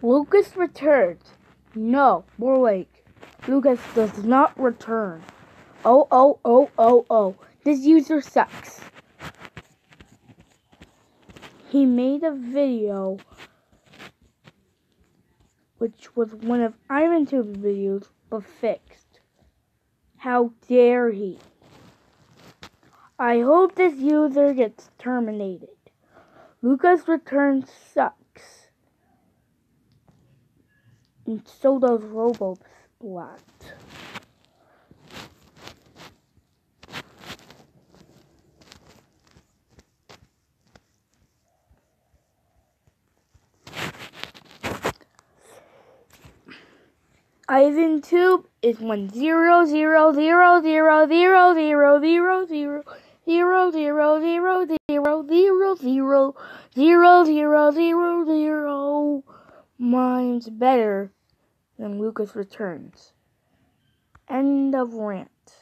Lucas returns. No, more like, Lucas does not return. Oh. This user sucks. He made a video which was one of IronTube's videos, but fixed. How dare he? I hope this user gets terminated. Lucas returns sucks. And so does RoboSplat. IronTube is 1000000000000000000 miles better than Lucas returns. End of rant.